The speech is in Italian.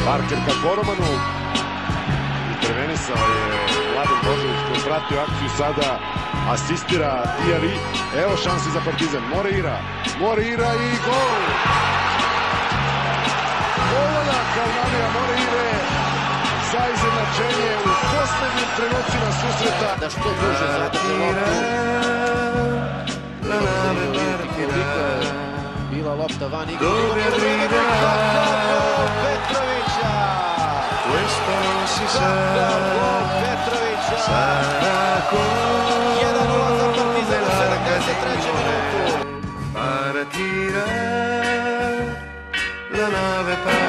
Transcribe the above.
Parker ka Koromanu. Intervenisao je Mladen Božović koji je pratio akciju sada. Asistira Diari. Evo šansi za Partizan. Moreira i gol! Golana Kalnavija Moreire za izjednačenje u poslednjim trenucima susreta. Da što duže zadrže loptu. Koliko je bila lopta van igre. Petrovića! Petrovića! 1-0 za Partizan u 73. minutu. Partira la nave